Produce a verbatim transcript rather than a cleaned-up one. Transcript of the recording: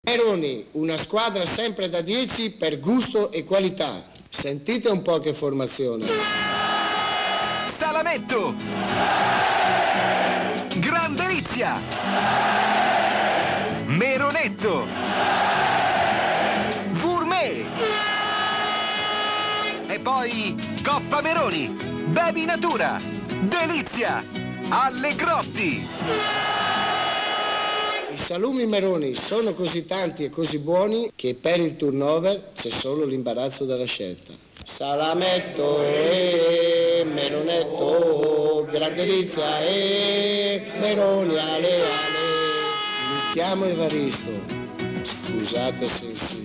Meroni, una squadra sempre da dieci per gusto e qualità. Sentite un po' che formazione. Salametto! Gran delizia! Meronetto! Gourmet! E poi Coppa Meroni! Bevi Natura! Delizia! Allegrotti! I salumi Meroni sono così tanti e così buoni che per il turnover c'è solo l'imbarazzo della scelta. Salametto e Meronetto, gran delizia e Meroni ale ale. Mi chiamo Evaristo, scusate se insisto.